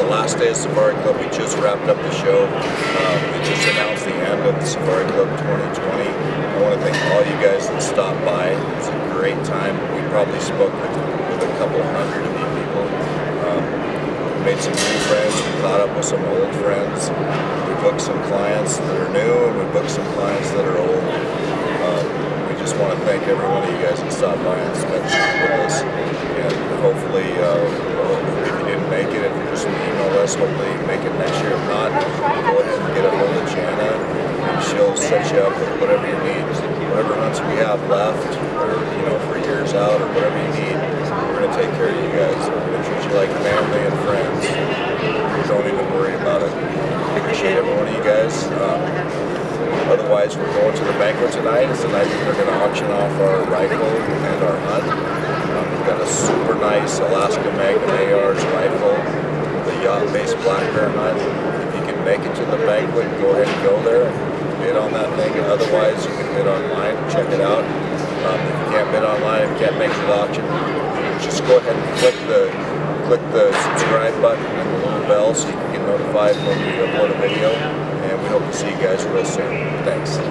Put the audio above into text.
last day of Safari Club. We just wrapped up the show. We just announced the end of the Safari Club 2020. I want to thank all you guys that stopped by. It's a great time. We probably spoke with a couple hundred of you people. We made some new friends. We caught up with some old friends. We booked some clients that are new, and we booked some clients that are old. We just want to thank every one of you guys that stopped by and spent time with us. And hopefully, if you didn't make it, if you just email us, hopefully you make it next year. If not, go ahead and get a hold of Jana, and she'll set you up with whatever you need. Whatever hunts we have left, or for years out, or whatever you need, we're going to take care of you guys. We're going to treat you like family and friends. Don't even worry about it. Appreciate every one of you guys. Otherwise, we're going to the banquet tonight. It's the night that we're going to auction off our rifle and our hunt. We've got a super nice Alaska Magnum AR's rifle, the yacht-based black bear hunt. If you can make it to the banquet, go ahead and go there and bid on that thing. Otherwise, you can bid online. Check it out. If you can't bid online, if you can't make the auction, just go ahead and click the subscribe button and the little bell so you can get notified when we upload a video. And we hope to see you guys real soon. Thanks.